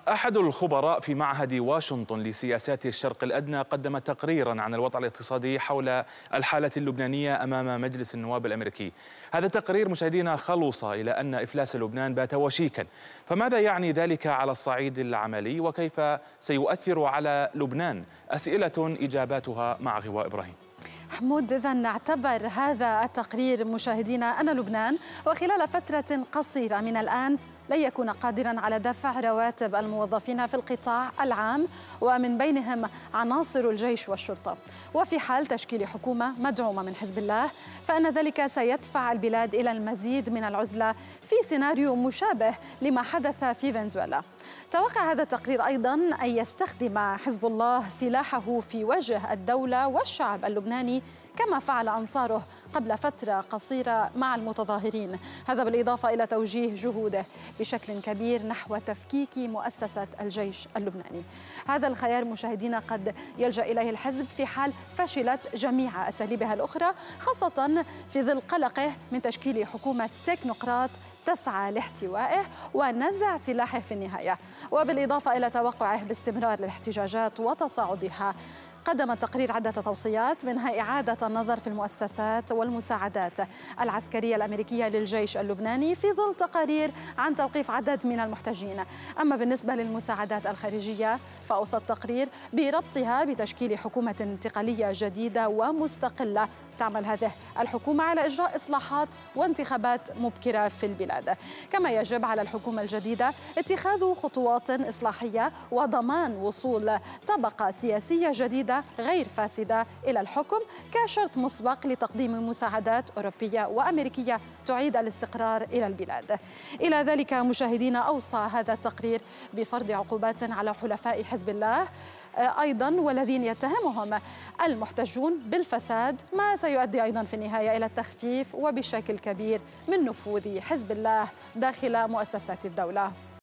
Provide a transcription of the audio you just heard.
أحد الخبراء في معهد واشنطن لسياسات الشرق الأدنى قدم تقريرا عن الوضع الاقتصادي حول الحالة اللبنانية أمام مجلس النواب الأمريكي. هذا التقرير مشاهدينا خلص إلى أن إفلاس لبنان بات وشيكا، فماذا يعني ذلك على الصعيد العملي وكيف سيؤثر على لبنان؟ أسئلة إجاباتها مع غواء إبراهيم. حمود، إذن اعتبر هذا التقرير مشاهدينا أن لبنان وخلال فترة قصيرة من الآن لن يكون قادراً على دفع رواتب الموظفين في القطاع العام ومن بينهم عناصر الجيش والشرطة، وفي حال تشكيل حكومة مدعومة من حزب الله فإن ذلك سيدفع البلاد إلى المزيد من العزلة في سيناريو مشابه لما حدث في فنزويلا. توقع هذا التقرير أيضاً أن يستخدم حزب الله سلاحه في وجه الدولة والشعب اللبناني كما فعل أنصاره قبل فترة قصيرة مع المتظاهرين، هذا بالإضافة إلى توجيه جهوده بشكل كبير نحو تفكيك مؤسسة الجيش اللبناني. هذا الخيار مشاهدينا قد يلجأ إليه الحزب في حال فشلت جميع أساليبها الأخرى، خاصة في ظل قلقه من تشكيل حكومة تكنوقراط تسعى لاحتوائه ونزع سلاحه في النهاية، وبالإضافة إلى توقعه باستمرار الاحتجاجات وتصاعدها. قدم التقرير عدة توصيات منها إعادة النظر في المؤسسات والمساعدات العسكرية الأمريكية للجيش اللبناني في ظل تقارير عن توقيف عدد من المحتجين. أما بالنسبة للمساعدات الخارجية فأوصى التقرير بربطها بتشكيل حكومة انتقالية جديدة ومستقلة تعمل هذه الحكومة على إجراء إصلاحات وانتخابات مبكرة في البلاد. كما يجب على الحكومة الجديدة اتخاذ خطوات إصلاحية وضمان وصول طبقة سياسية جديدة غير فاسدة إلى الحكم كشرط مسبق لتقديم مساعدات أوروبية وأمريكية تعيد الاستقرار إلى البلاد. إلى ذلك مشاهدينا أوصى هذا التقرير بفرض عقوبات على حلفاء حزب الله أيضا والذين يتهمهم المحتجون بالفساد، ما سيؤدي أيضا في النهاية إلى التخفيف وبشكل كبير من نفوذ حزب الله داخل مؤسسات الدولة.